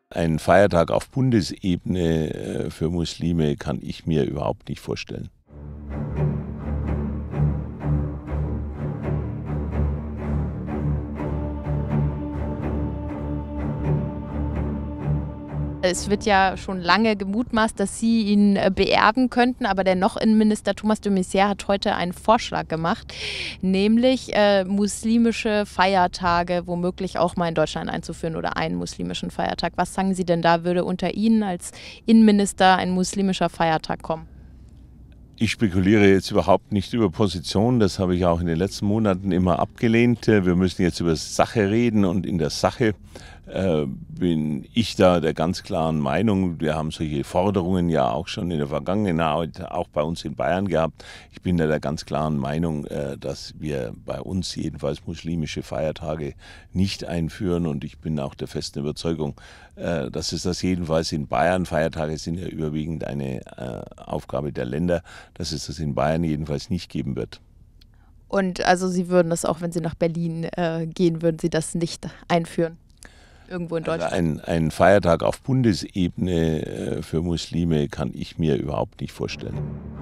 Einen Feiertag auf Bundesebene für Muslime kann ich mir überhaupt nicht vorstellen. Es wird ja schon lange gemutmaßt, dass Sie ihn beerben könnten, aber der noch Innenminister Thomas de Maizière hat heute einen Vorschlag gemacht, nämlich muslimische Feiertage womöglich auch mal in Deutschland einzuführen oder einen muslimischen Feiertag. Was sagen Sie denn da, würde unter Ihnen als Innenminister ein muslimischer Feiertag kommen? Ich spekuliere jetzt überhaupt nicht über Positionen, das habe ich auch in den letzten Monaten immer abgelehnt. Wir müssen jetzt über Sache reden und in der Sache bin ich da der ganz klaren Meinung. Wir haben solche Forderungen ja auch schon in der Vergangenheit, auch bei uns in Bayern gehabt. Ich bin da der ganz klaren Meinung, dass wir bei uns jedenfalls muslimische Feiertage nicht einführen, und ich bin auch der festen Überzeugung, dass es das jedenfalls in Bayern, Feiertage sind ja überwiegend eine Aufgabe der Länder, dass es das in Bayern jedenfalls nicht geben wird. Und also Sie würden das auch, wenn Sie nach Berlin gehen, würden Sie das nicht einführen? Irgendwo in Also Deutschland? einen Feiertag auf Bundesebene für Muslime kann ich mir überhaupt nicht vorstellen.